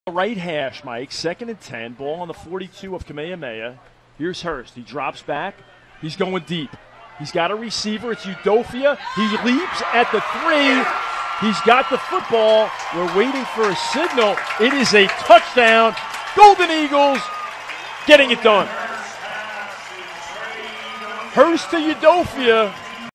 Right hash, Mike. 2nd and 10. Ball on the 42 of Kamehameha. Here's Hurst. He drops back. He's going deep. He's got a receiver. It's Udoffia. He leaps at the 3. He's got the football. We're waiting for a signal. It is a touchdown. Golden Eagles getting it done. Hurst to Udoffia.